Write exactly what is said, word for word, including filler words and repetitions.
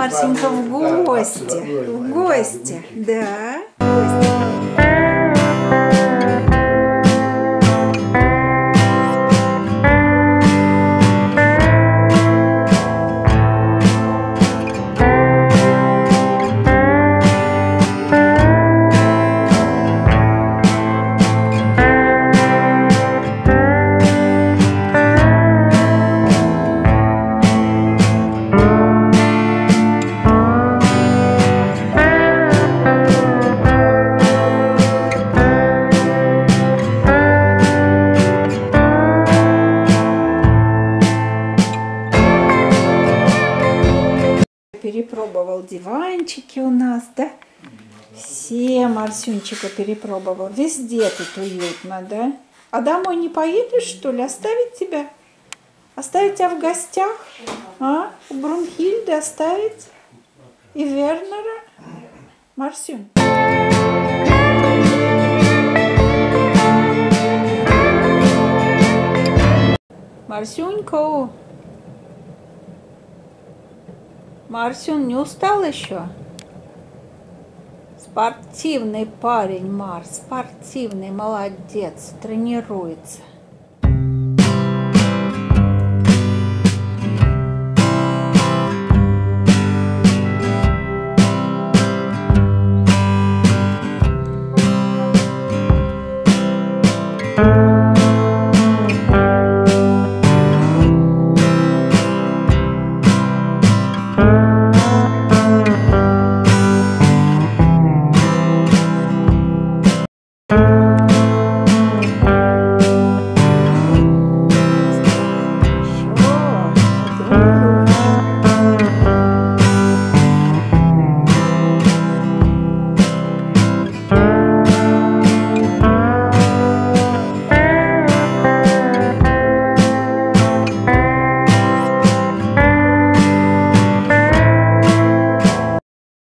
Марсенька в гости. В гости, да. Перепробовал диванчики у нас, да? Все Марсюнчика перепробовал. Везде тут уютно, да? А домой не поедешь, что ли? Оставить тебя? Оставить тебя в гостях? А? У Брунхильды оставить? И Вернера? Марсюнь. Марсюнька. Марсюн, не устал еще? Спортивный парень, Марс, спортивный, молодец, тренируется.